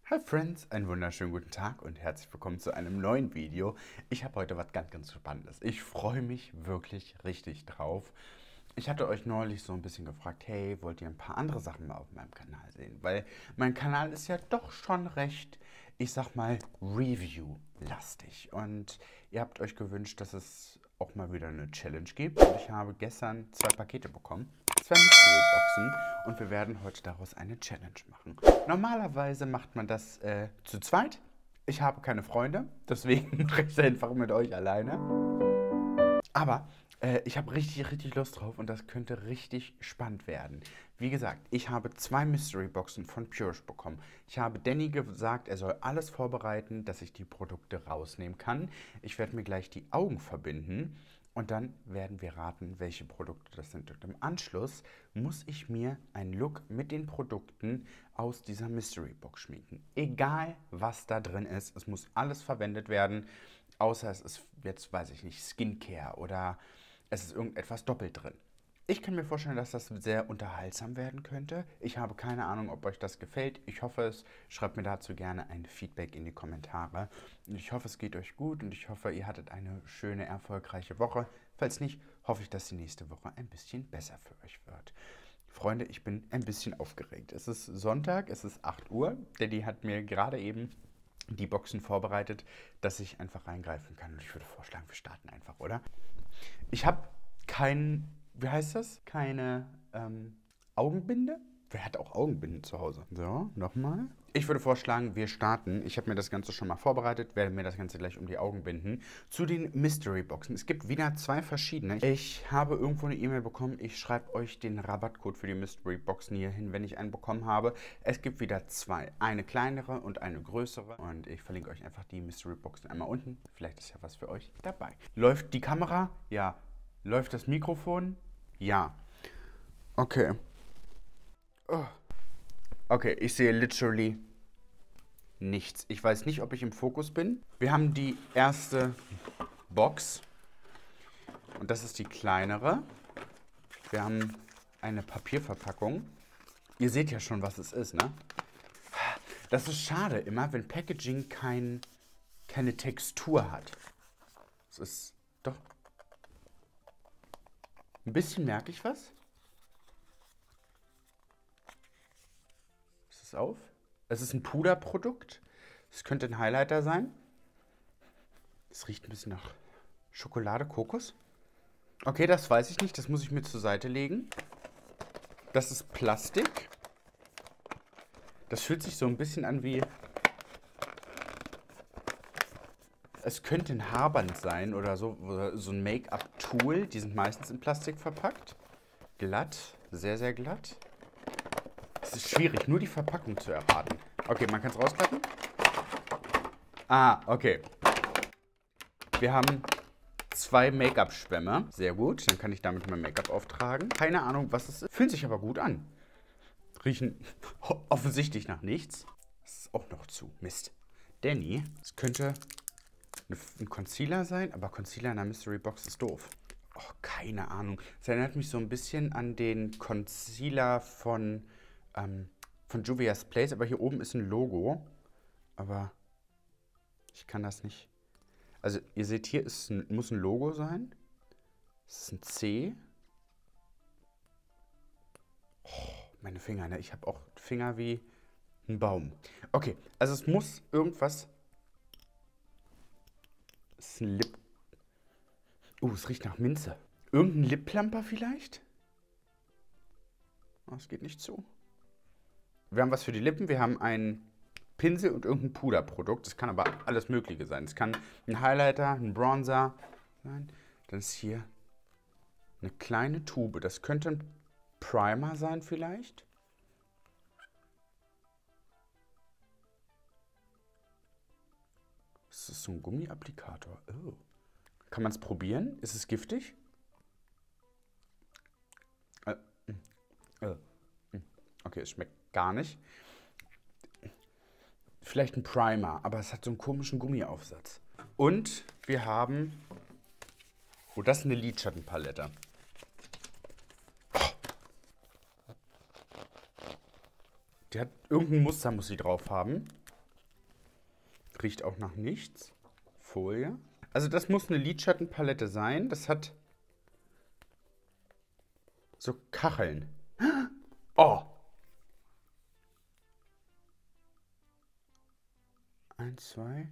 Hi Friends, einen wunderschönen guten Tag und herzlich willkommen zu einem neuen Video. Ich habe heute was ganz Spannendes. Ich freue mich wirklich richtig drauf. Ich hatte euch neulich so ein bisschen gefragt, hey, wollt ihr ein paar andere Sachen mal auf meinem Kanal sehen? Weil mein Kanal ist ja doch schon recht, ich sag mal, Review-lastig. Und ihr habt euch gewünscht, dass es auch mal wieder eine Challenge gibt. Und ich habe gestern 2 Pakete bekommen. 2 Mystery-Boxen und wir werden heute daraus eine Challenge machen. Normalerweise macht man das zu zweit. Ich habe keine Freunde, deswegen mache ich es einfach mit euch alleine. Aber ich habe richtig Lust drauf und das könnte richtig spannend werden. Wie gesagt, ich habe 2 Mystery-Boxen von Purish bekommen. Ich habe Danny gesagt, er soll alles vorbereiten, dass ich die Produkte rausnehmen kann. Ich werde mir gleich die Augen verbinden. Und dann werden wir raten, welche Produkte das sind. Und im Anschluss muss ich mir einen Look mit den Produkten aus dieser Mystery Box schminken. Egal, was da drin ist, es muss alles verwendet werden, außer es ist jetzt, weiß ich nicht, Skincare oder es ist irgendetwas doppelt drin. Ich kann mir vorstellen, dass das sehr unterhaltsam werden könnte. Ich habe keine Ahnung, ob euch das gefällt. Ich hoffe es. Schreibt mir dazu gerne ein Feedback in die Kommentare. Und ich hoffe, es geht euch gut und ich hoffe, ihr hattet eine schöne, erfolgreiche Woche. Falls nicht, hoffe ich, dass die nächste Woche ein bisschen besser für euch wird. Freunde, ich bin ein bisschen aufgeregt. Es ist Sonntag, es ist 8 Uhr. Daddy hat mir gerade eben die Boxen vorbereitet, dass ich einfach reingreifen kann. Und ich würde vorschlagen, wir starten einfach, oder? Ich habe keinen, wie heißt das? Keine Augenbinde? Wer hat auch Augenbinden zu Hause? So, nochmal. Ich würde vorschlagen, wir starten. Ich habe mir das Ganze schon mal vorbereitet, werde mir das Ganze gleich um die Augen binden. Zu den Mystery Boxen. Es gibt wieder 2 verschiedene. Ich habe irgendwo eine E-Mail bekommen. Ich schreibe euch den Rabattcode für die Mystery Boxen hier hin, wenn ich einen bekommen habe. Es gibt wieder 2. Eine kleinere und eine größere. Und ich verlinke euch einfach die Mystery Boxen einmal unten. Vielleicht ist ja was für euch dabei. Läuft die Kamera? Ja. Läuft das Mikrofon? Ja. Okay. Oh. Okay, ich sehe literally nichts. Ich weiß nicht, ob ich im Fokus bin. Wir haben die erste Box. Und das ist die kleinere. Wir haben eine Papierverpackung. Ihr seht ja schon, was es ist, ne? Das ist schade immer, wenn Packaging keine Textur hat. Es ist doch... Ein bisschen merke ich was. Ist es auf? Es ist ein Puderprodukt. Es könnte ein Highlighter sein. Es riecht ein bisschen nach Schokolade, Kokos. Okay, das weiß ich nicht. Das muss ich mir zur Seite legen. Das ist Plastik. Das fühlt sich so ein bisschen an wie... Es könnte ein Haarband sein oder so ein Make-up-Tool. Die sind meistens in Plastik verpackt. Glatt, sehr glatt. Es ist schwierig, nur die Verpackung zu erraten. Okay, man kann es rausklappen. Ah, okay. Wir haben 2 Make-up-Schwämme. Sehr gut, dann kann ich damit mein Make-up auftragen. Keine Ahnung, was es ist. Fühlt sich aber gut an. Riechen offensichtlich nach nichts. Das ist auch noch zu. Mist. Danny, es könnte ein Concealer sein, aber Concealer in einer Mystery Box ist doof. Oh, keine Ahnung. Es erinnert mich so ein bisschen an den Concealer von Juvia's Place, aber hier oben ist ein Logo. Aber ich kann das nicht. Also ihr seht hier, muss ein Logo sein. Es ist ein C. Oh, meine Finger, ne? Ich habe auch Finger wie ein Baum. Okay, also es muss irgendwas... Es ist ein Lip... es riecht nach Minze. Irgendein Lip-Plumper vielleicht? Oh, es geht nicht zu. Wir haben was für die Lippen. Wir haben einen Pinsel und irgendein Puderprodukt. Das kann aber alles Mögliche sein. Es kann ein Highlighter, ein Bronzer sein. Dann ist hier eine kleine Tube. Das könnte ein Primer sein vielleicht. Das ist so ein Gummiapplikator. Oh. Kann man es probieren? Ist es giftig? Okay, es schmeckt gar nicht. Vielleicht ein Primer, aber es hat so einen komischen Gummiaufsatz. Und wir haben... Oh, das ist eine Lidschattenpalette. Die hat irgendein Muster, muss sie drauf haben. Riecht auch nach nichts. Folie. Also das muss eine Lidschattenpalette sein. Das hat so Kacheln. Oh! 1, 2.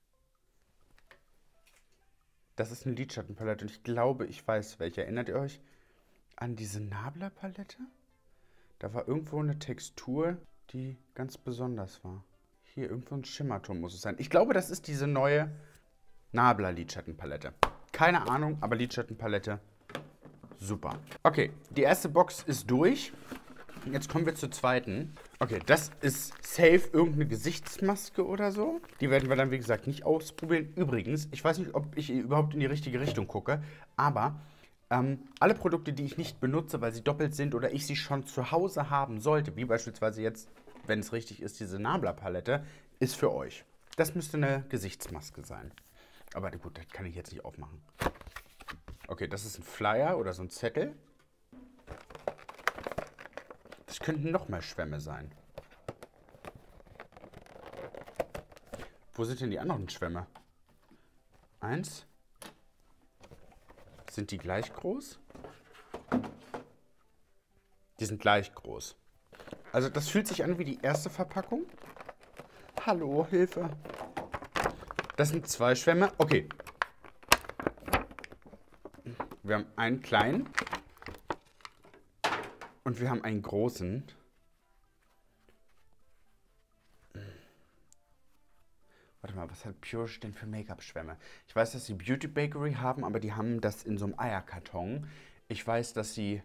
Das ist eine Lidschattenpalette und ich glaube, ich weiß welche. Erinnert ihr euch an diese Nabla-Palette? Da war irgendwo eine Textur, die ganz besonders war. Hier, irgendwo ein Schimmerton muss es sein. Ich glaube, das ist diese neue Nabla-Lidschattenpalette. Keine Ahnung, aber Lidschattenpalette, super. Okay, die erste Box ist durch. Jetzt kommen wir zur zweiten. Okay, das ist safe irgendeine Gesichtsmaske oder so. Die werden wir dann, wie gesagt, nicht ausprobieren. Übrigens, ich weiß nicht, ob ich überhaupt in die richtige Richtung gucke, aber alle Produkte, die ich nicht benutze, weil sie doppelt sind oder ich sie schon zu Hause haben sollte, wie beispielsweise jetzt, wenn es richtig ist, diese Nabla-Palette, ist für euch. Das müsste eine Gesichtsmaske sein. Aber gut, das kann ich jetzt nicht aufmachen. Okay, das ist ein Flyer oder so ein Zettel. Das könnten noch mehr Schwämme sein. Wo sind denn die anderen Schwämme? 1. Sind die gleich groß? Die sind gleich groß. Also das fühlt sich an wie die erste Verpackung. Hallo, Hilfe. Das sind 2 Schwämme. Okay. Wir haben einen kleinen. Und wir haben einen großen. Warte mal, was hat Pure denn für Make-up-Schwämme? Ich weiß, dass sie Beauty Bakery haben, aber die haben das in so einem Eierkarton. Ich weiß, dass sie...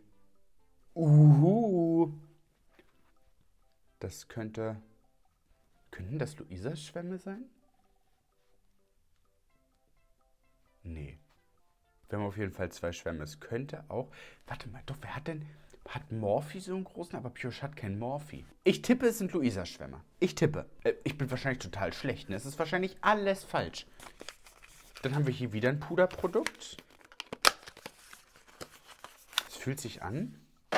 Das könnte... Könnten das Luisas Schwämme sein? Nee. Wir haben auf jeden Fall 2 Schwämme. Es könnte auch... Warte mal, doch, wer hat denn... Hat Morphe so einen großen, aber Pure hat keinen Morphe. Ich tippe, es sind Luisas Schwämme. Ich tippe. Ich bin wahrscheinlich total schlecht. Ne? Es ist wahrscheinlich alles falsch. Dann haben wir hier wieder ein Puderprodukt. Es fühlt sich an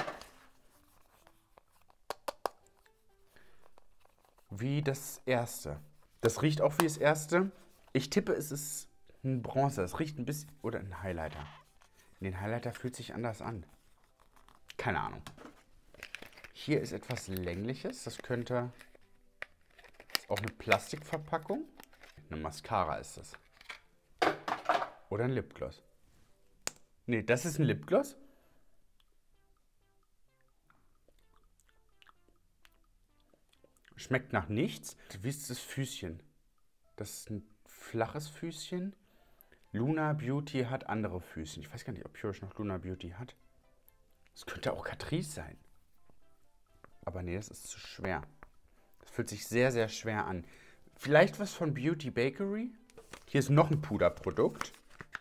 wie das erste. Das riecht auch wie das erste. Ich tippe, es ist ein Bronzer. Es riecht ein bisschen... Oder ein Highlighter. Den Highlighter fühlt sich anders an. Keine Ahnung. Hier ist etwas Längliches. Das könnte... Ist auch eine Plastikverpackung. Eine Mascara ist das. Oder ein Lipgloss. Nee, das ist ein Lipgloss. Schmeckt nach nichts. Wie ist das Füßchen? Das ist ein flaches Füßchen. Luna Beauty hat andere Füßchen. Ich weiß gar nicht, ob Pure noch Luna Beauty hat. Es könnte auch Catrice sein. Aber nee, das ist zu schwer. Das fühlt sich sehr, sehr schwer an. Vielleicht was von Beauty Bakery. Hier ist noch ein Puderprodukt.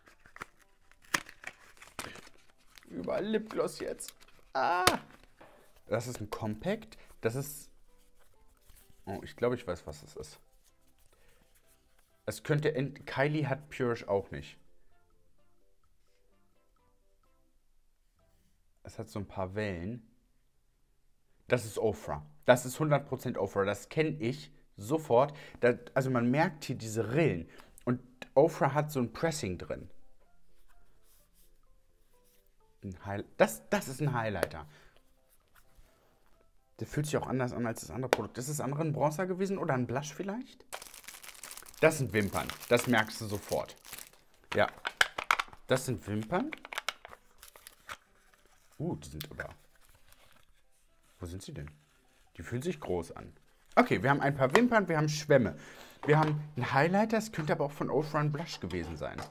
Überall Lipgloss jetzt. Ah! Das ist ein Compact. Das ist... Oh, ich glaube, ich weiß, was es ist. Es könnte... Kylie hat Pure auch nicht. Es hat so ein paar Wellen. Das ist Ofra. Das ist 100% Ofra. Das kenne ich sofort. Also man merkt hier diese Rillen. Und Ofra hat so ein Pressing drin. Das ist ein Highlighter. Der fühlt sich auch anders an als das andere Produkt. Ist das andere ein Bronzer gewesen oder ein Blush vielleicht? Das sind Wimpern. Das merkst du sofort. Ja. Das sind Wimpern. Die sind aber... Wo sind sie denn? Die fühlen sich groß an. Okay, wir haben ein paar Wimpern, wir haben Schwämme. Wir haben einen Highlighter, es könnte aber auch von Ofra ein Blush gewesen sein.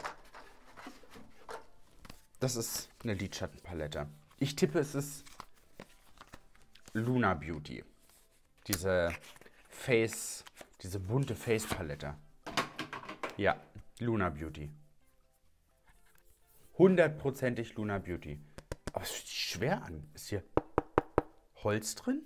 Das ist eine Lidschattenpalette. Ich tippe, es ist Luna Beauty. Diese bunte Face-Palette. Ja, Luna Beauty. 100%ig Luna Beauty. Aber es fühlt sich schwer an. Ist hier Holz drin?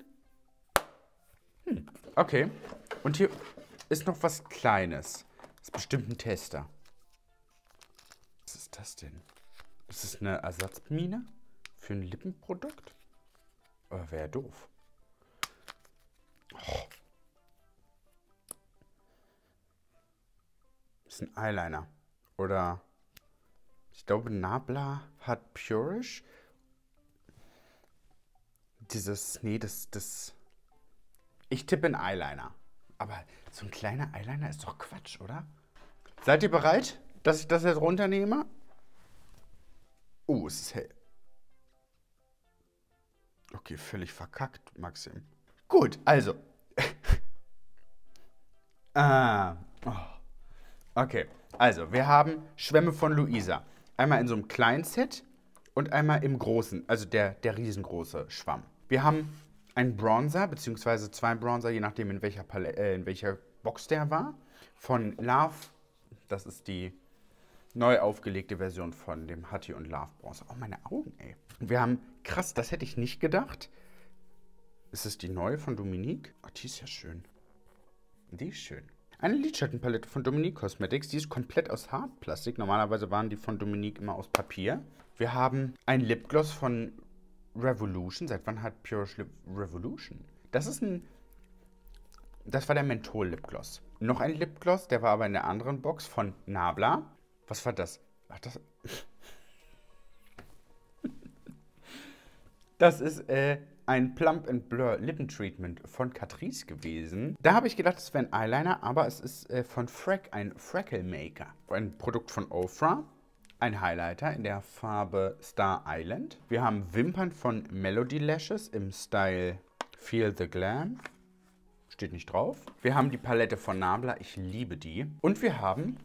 Okay. Und hier ist noch was Kleines. Das ist bestimmt ein Tester. Was ist das denn? Ist das eine Ersatzmine für ein Lippenprodukt? Aber wäre doof. Oh. Das ist ein Eyeliner. Oder ich glaube, Nabla hat Purish. Ich tippe in Eyeliner. Aber so ein kleiner Eyeliner ist doch Quatsch, oder? Seid ihr bereit, dass ich das jetzt runternehme? Oh, es ist hell. Okay, völlig verkackt, Maxim. Gut, also. Oh. Okay, also wir haben Schwämme von Luisa. Einmal in so einem kleinen Set und einmal im großen, also der riesengroße Schwamm. Wir haben einen Bronzer, beziehungsweise zwei Bronzer, je nachdem in welcher Box der war. Von Love, das ist die neu aufgelegte Version von dem Hattie und Love Bronzer. Oh, meine Augen, ey. Wir haben, krass, das hätte ich nicht gedacht. Ist es die neue von Dominique? Oh, die ist ja schön. Die ist schön. Eine Lidschattenpalette von Dominique Cosmetics. Die ist komplett aus Hartplastik. Normalerweise waren die von Dominique immer aus Papier. Wir haben ein Lipgloss von Revolution. Seit wann hat Pure Lip Revolution? Das war der Menthol-Lipgloss. Noch ein Lipgloss, der war aber in der anderen Box von Nabla. Was war das? Ach, das ist ein Plump and Blur Lippentreatment von Catrice gewesen. Da habe ich gedacht, es wäre ein Eyeliner, aber es ist von Freck, ein Freckle Maker. Ein Produkt von Ofra. Ein Highlighter in der Farbe Star Island. Wir haben Wimpern von Melody Lashes im Style Feel the Glam. Steht nicht drauf. Wir haben die Palette von Nabla, ich liebe die. Und wir haben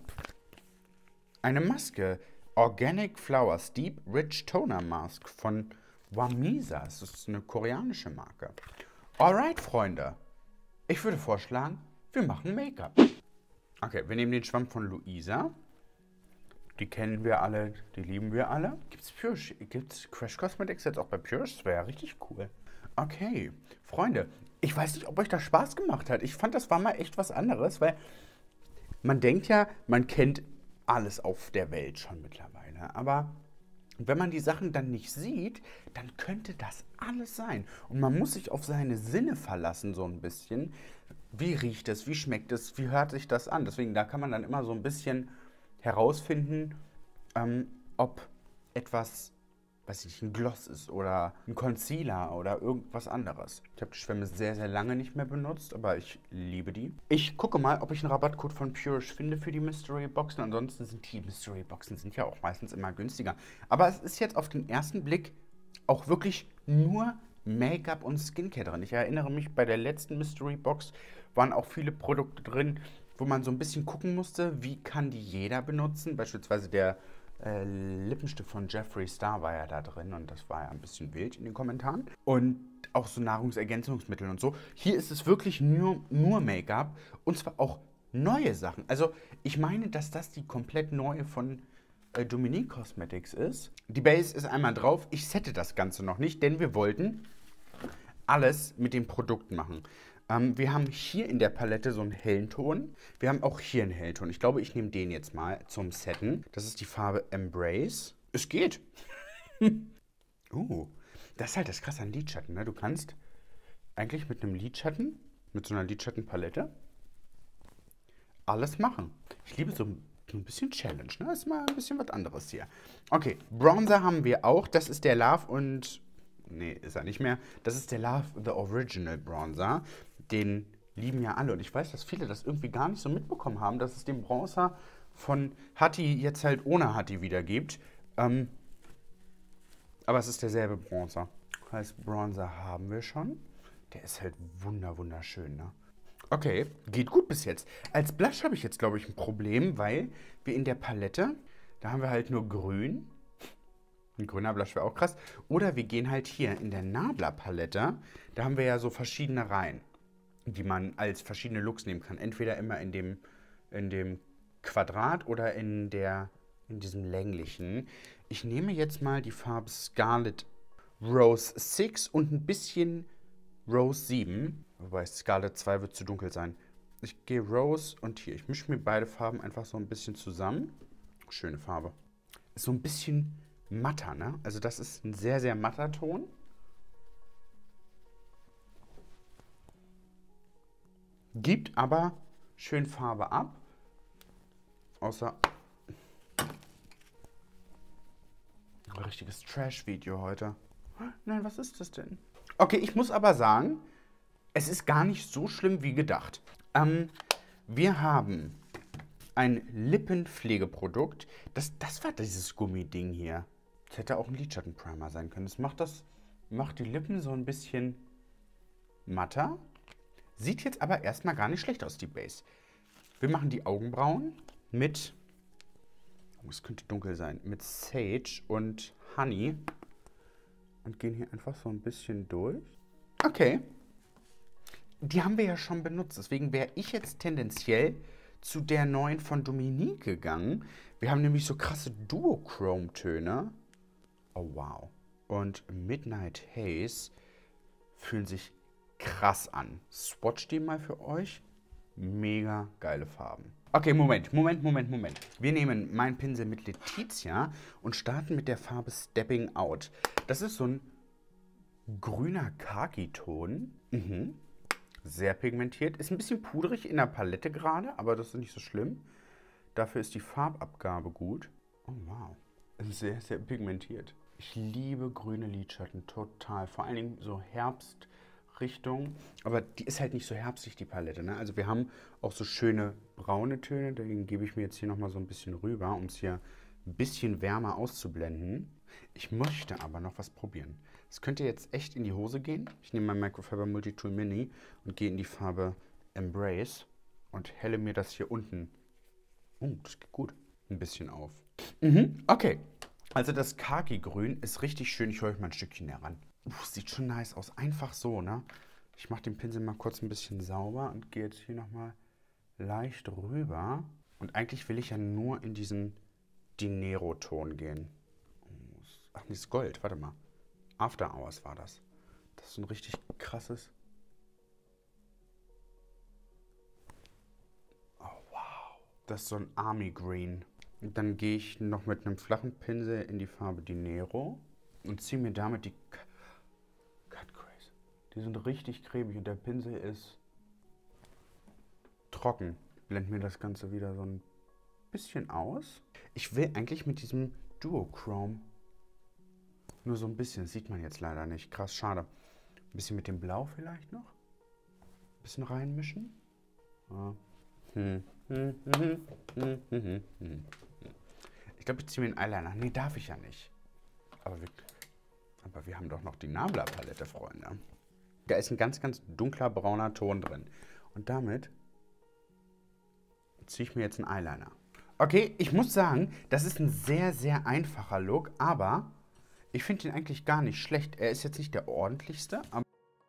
eine Maske. Organic Flowers Deep Rich Toner Mask von Wamisa. Das ist eine koreanische Marke. Alright, Freunde. Ich würde vorschlagen, wir machen Make-up. Okay, wir nehmen den Schwamm von Luisa. Die kennen wir alle, die lieben wir alle. Gibt's Crash Cosmetics jetzt auch bei Pure? Das wäre ja richtig cool. Okay, Freunde, ich weiß nicht, ob euch das Spaß gemacht hat. Ich fand, das war mal echt was anderes, weil man denkt ja, man kennt alles auf der Welt schon mittlerweile. Aber wenn man die Sachen dann nicht sieht, dann könnte das alles sein. Und man muss sich auf seine Sinne verlassen, so ein bisschen. Wie riecht es, wie schmeckt es, wie hört sich das an? Deswegen, da kann man dann immer so ein bisschen herausfinden, ob etwas, weiß ich nicht, ein Gloss ist oder ein Concealer oder irgendwas anderes. Ich habe die Schwämme sehr, sehr lange nicht mehr benutzt, aber ich liebe die. Ich gucke mal, ob ich einen Rabattcode von Purish finde für die Mystery Boxen. Ansonsten sind die Mystery Boxen ja auch meistens immer günstiger. Aber es ist jetzt auf den ersten Blick auch wirklich nur Make-up und Skincare drin. Ich erinnere mich, bei der letzten Mystery Box waren auch viele Produkte drin, wo man so ein bisschen gucken musste, wie kann die jeder benutzen. Beispielsweise der Lippenstift von Jeffree Star war ja da drin und das war ja ein bisschen wild in den Kommentaren. Und auch so Nahrungsergänzungsmittel und so. Hier ist es wirklich nur Make-up und zwar auch neue Sachen. Also ich meine, dass das die komplett neue von Dominique Cosmetics ist. Die Base ist einmal drauf. Ich sette das Ganze noch nicht, denn wir wollten alles mit dem Produkt machen. Wir haben hier in der Palette so einen hellen Ton. Wir haben auch hier einen hellen Ton. Ich glaube, ich nehme den jetzt mal zum Setten. Das ist die Farbe Embrace. Es geht. Das ist halt das Krasse an Lidschatten, ne? Du kannst eigentlich mit einem Lidschatten, mit so einer Lidschattenpalette, alles machen. Ich liebe so ein bisschen Challenge, ne? Das ist mal ein bisschen was anderes hier. Okay, Bronzer haben wir auch. Das ist der Love und... Nee, ist er nicht mehr. Das ist der Love The Original Bronzer. Den lieben ja alle. Und ich weiß, dass viele das irgendwie gar nicht so mitbekommen haben, dass es den Bronzer von Hattie jetzt halt ohne Hattie wieder gibt. Aber es ist derselbe Bronzer. Heißt, Bronzer haben wir schon. Der ist halt wunderschön, ne? Okay, geht gut bis jetzt. Als Blush habe ich jetzt, glaube ich, ein Problem, weil wir in der Palette, da haben wir halt nur grün. Ein grüner Blush wäre auch krass. Oder wir gehen halt hier in der Nabla-Palette. Da haben wir ja so verschiedene Reihen, die man als verschiedene Looks nehmen kann. Entweder immer in dem Quadrat oder in diesem länglichen. Ich nehme jetzt mal die Farbe Scarlet Rose 6 und ein bisschen Rose 7. Wobei Scarlet 2 wird zu dunkel sein. Ich gehe Rose und hier. Ich mische mir beide Farben einfach so ein bisschen zusammen. Schöne Farbe. Ist so ein bisschen matter, ne? Also das ist ein sehr, sehr matter Ton. Gibt aber schön Farbe ab. Außer ein richtiges Trash-Video heute. Nein, was ist das denn? Okay, ich muss aber sagen, es ist gar nicht so schlimm wie gedacht. Wir haben ein Lippenpflegeprodukt. Das war dieses Gummiding hier. Das hätte auch ein Lidschattenprimer sein können. Das macht die Lippen so ein bisschen matter. Sieht jetzt aber erstmal gar nicht schlecht aus, die Base. Wir machen die Augenbrauen mit, es könnte dunkel sein, mit Sage und Honey. Und gehen hier einfach so ein bisschen durch. Okay. Die haben wir ja schon benutzt. Deswegen wäre ich jetzt tendenziell zu der neuen von Dominique gegangen. Wir haben nämlich so krasse Duochrome-Töne. Oh, wow. Und Midnight Haze fühlen sich krass an. Swatch die mal für euch. Mega geile Farben. Okay, Moment. Wir nehmen meinen Pinsel mit Letizia und starten mit der Farbe Stepping Out. Das ist so ein grüner Khaki-Ton. Sehr pigmentiert. Ist ein bisschen pudrig in der Palette gerade, aber das ist nicht so schlimm. Dafür ist die Farbabgabe gut. Oh, wow. Ist sehr, sehr pigmentiert. Ich liebe grüne Lidschatten total. Vor allen Dingen so Herbstrichtung. Aber die ist halt nicht so herbstlich, die Palette, ne? Also wir haben auch so schöne braune Töne. Deswegen gebe ich mir jetzt hier nochmal so ein bisschen rüber, um es hier ein bisschen wärmer auszublenden. Ich möchte aber noch was probieren. Das könnte jetzt echt in die Hose gehen. Ich nehme mein Microfiber Multitool Mini und gehe in die Farbe Embrace und helle mir das hier unten, das geht gut, ein bisschen auf. Okay. Also das Khaki-Grün ist richtig schön. Ich hole euch mal ein Stückchen näher ran. Sieht schon nice aus. Einfach so, ne? Ich mache den Pinsel mal kurz ein bisschen sauber und gehe jetzt hier nochmal leicht rüber. Und eigentlich will ich ja nur in diesen Dinero-Ton gehen. Ach, nee, ist Gold. Warte mal. After Hours war das. Das ist ein richtig krasses. Oh, wow. Das ist so ein Army Green. Und dann gehe ich noch mit einem flachen Pinsel in die Farbe Dinero und ziehe mir damit die Cut Crease. Die sind richtig cremig und der Pinsel ist trocken. Blende mir das Ganze wieder so ein bisschen aus. Ich will eigentlich mit diesem Duochrome nur so ein bisschen, das sieht man jetzt leider nicht. Krass, schade. Ein bisschen mit dem Blau vielleicht noch. Ein bisschen reinmischen. Ja. Ich glaube, ich ziehe mir einen Eyeliner. Nee, darf ich ja nicht. Aber wir haben doch noch die Nabla-Palette, Freunde. Da ist ein ganz, ganz dunkler brauner Ton drin. Und damit ziehe ich mir jetzt einen Eyeliner. Okay, ich muss sagen, das ist ein sehr, sehr einfacher Look, aber ich finde ihn eigentlich gar nicht schlecht. Er ist jetzt nicht der ordentlichste, aber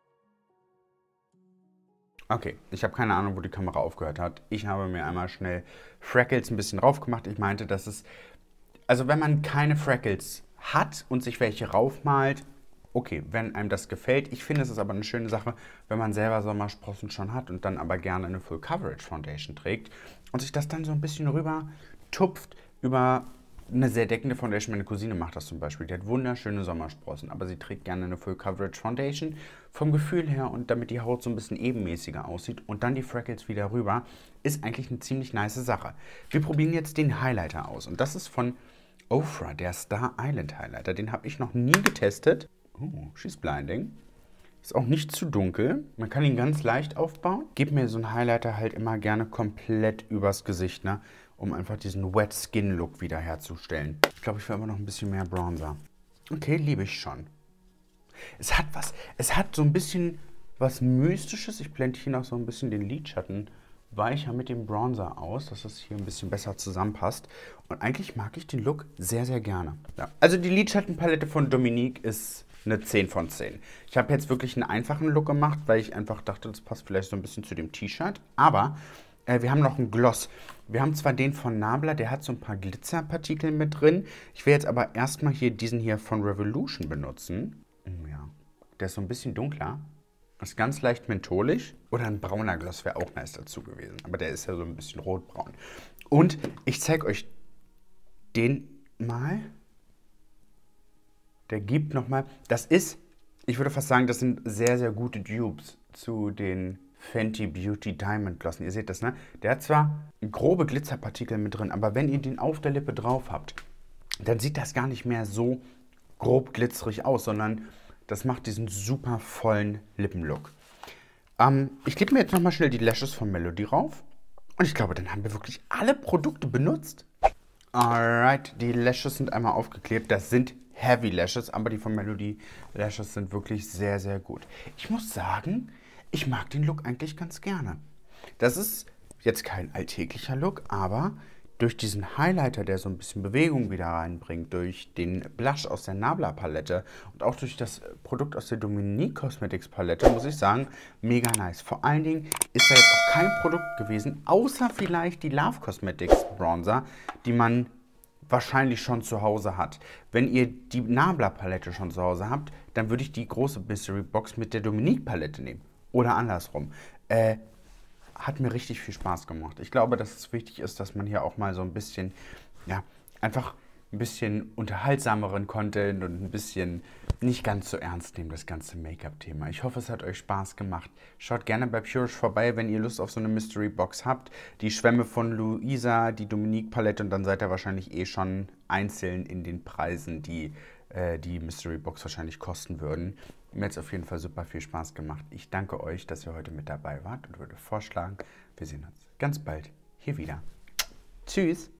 okay, ich habe keine Ahnung, wo die Kamera aufgehört hat. Ich habe mir einmal schnell Freckles ein bisschen rauf gemacht. Ich meinte, dass es, also wenn man keine Freckles hat und sich welche raufmalt, okay, wenn einem das gefällt. Ich finde, es ist aber eine schöne Sache, wenn man selber Sommersprossen schon hat und dann aber gerne eine Full Coverage Foundation trägt und sich das dann so ein bisschen rüber tupft über eine sehr deckende Foundation. Meine Cousine macht das zum Beispiel. Die hat wunderschöne Sommersprossen, aber sie trägt gerne eine Full Coverage Foundation vom Gefühl her und damit die Haut so ein bisschen ebenmäßiger aussieht und dann die Freckles wieder rüber, ist eigentlich eine ziemlich nice Sache. Wir probieren jetzt den Highlighter aus und das ist von Ofra, der Star Island Highlighter. Den habe ich noch nie getestet. Oh, she's blinding. Ist auch nicht zu dunkel. Man kann ihn ganz leicht aufbauen. Gebe mir so einen Highlighter halt immer gerne komplett übers Gesicht, ne? Um einfach diesen Wet Skin Look wieder herzustellen. Ich glaube, ich will aber noch ein bisschen mehr Bronzer. Okay, liebe ich schon. Es hat was. Es hat so ein bisschen was Mystisches. Ich blende hier noch so ein bisschen den Lidschatten weicher mit dem Bronzer aus, dass es hier ein bisschen besser zusammenpasst. Und eigentlich mag ich den Look sehr, sehr gerne. Ja. Also die Lidschattenpalette von Dominique ist eine 10 von 10. Ich habe jetzt wirklich einen einfachen Look gemacht, weil ich einfach dachte, das passt vielleicht so ein bisschen zu dem T-Shirt. Aber wir haben noch einen Gloss. Wir haben zwar den von Nabla, der hat so ein paar Glitzerpartikel mit drin. Ich will jetzt aber erstmal hier diesen hier von Revolution benutzen. Ja, der ist so ein bisschen dunkler. Ist ganz leicht mentholisch. Oder ein brauner Gloss wäre auch nice dazu gewesen. Aber der ist ja so ein bisschen rotbraun. Und ich zeige euch den mal. Der gibt nochmal, das ist, ich würde fast sagen, das sind sehr, sehr gute Dupes zu den Fenty Beauty Diamond Gloss. Und ihr seht das, ne? Der hat zwar grobe Glitzerpartikel mit drin, aber wenn ihr den auf der Lippe drauf habt, dann sieht das gar nicht mehr so grob glitzerig aus, sondern das macht diesen super vollen Lippenlook. Ich klebe mir jetzt nochmal schnell die Lashes von Melody rauf. Und ich glaube, dann haben wir wirklich alle Produkte benutzt. Alright, die Lashes sind einmal aufgeklebt. Das sind Heavy Lashes, aber die von Melody Lashes sind wirklich sehr, sehr gut. Ich muss sagen, ich mag den Look eigentlich ganz gerne. Das ist jetzt kein alltäglicher Look, aber durch diesen Highlighter, der so ein bisschen Bewegung wieder reinbringt, durch den Blush aus der Nabla-Palette und auch durch das Produkt aus der Dominique Cosmetics Palette, muss ich sagen, mega nice. Vor allen Dingen ist da jetzt auch kein Produkt gewesen, außer vielleicht die Love Cosmetics Bronzer, die man wahrscheinlich schon zu Hause hat. Wenn ihr die Nabla-Palette schon zu Hause habt, dann würde ich die große Mystery Box mit der Dominique-Palette nehmen. Oder andersrum. Hat mir richtig viel Spaß gemacht. Ich glaube, dass es wichtig ist, dass man hier auch mal so ein bisschen, ja, einfach ein bisschen unterhaltsameren Content und ein bisschen nicht ganz so ernst nehmen, das ganze Make-up-Thema. Ich hoffe, es hat euch Spaß gemacht. Schaut gerne bei Purish vorbei, wenn ihr Lust auf so eine Mystery Box habt. Die Schwämme von Luisa, die Dominique-Palette und dann seid ihr wahrscheinlich eh schon einzeln in den Preisen, die die Mystery Box wahrscheinlich kosten würden. Mir hat es auf jeden Fall super viel Spaß gemacht. Ich danke euch, dass ihr heute mit dabei wart und würde vorschlagen, wir sehen uns ganz bald hier wieder. Tschüss!